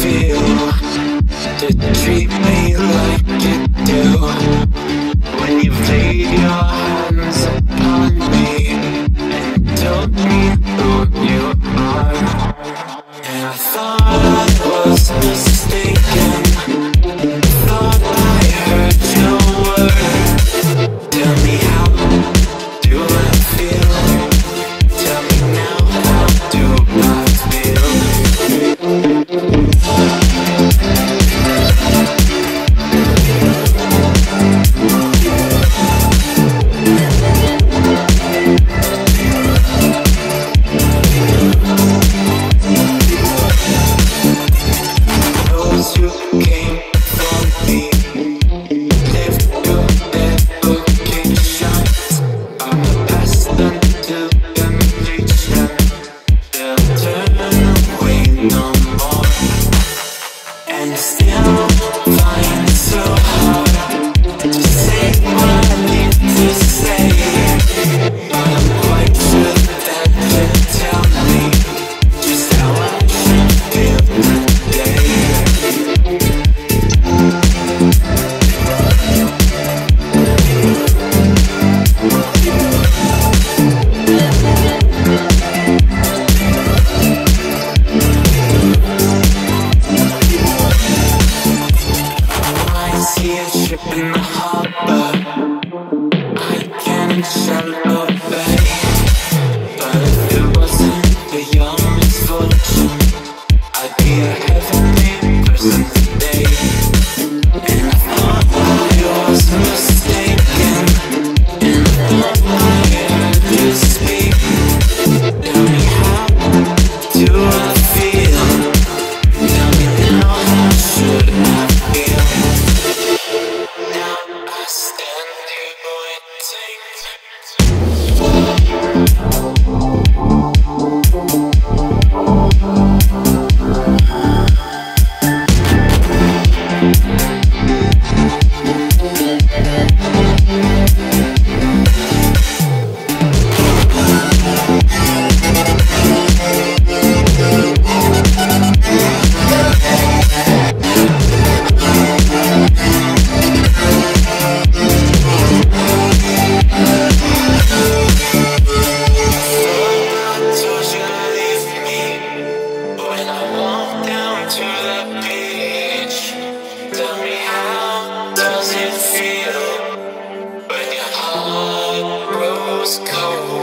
feel to treat me like you do? When you've laid your hands upon me and told me who you are. And I thought I was mistaken, thought I heard your word. Tell me, how do I feel? Tell me now, how do I feel? Those who came from me lived through their vocations. I'm a past until damnation. They'll turn away no more. And still find it so hard to say what I need to say. But I'm quite sure that you'll tell me just how I should feel today. I see a ship in the harbor, I can shallow bay. But if it wasn't for your misfortune, I'd be a heavenly person today. And I thought I was mistaken, and I thought I heard you speak. Tell me, how do I feel? Tell me now, how should I feel? Now I stand here waiting. Tell me, how does it feel when your heart grows cold?